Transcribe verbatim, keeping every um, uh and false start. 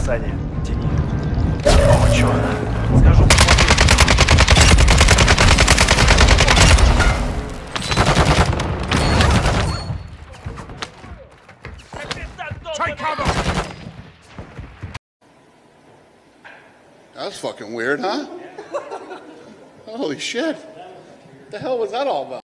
Саня, тяни. О, чё она? Скажу, посмотри. That's fucking weird, huh? Holy shit. What the hell was that all about?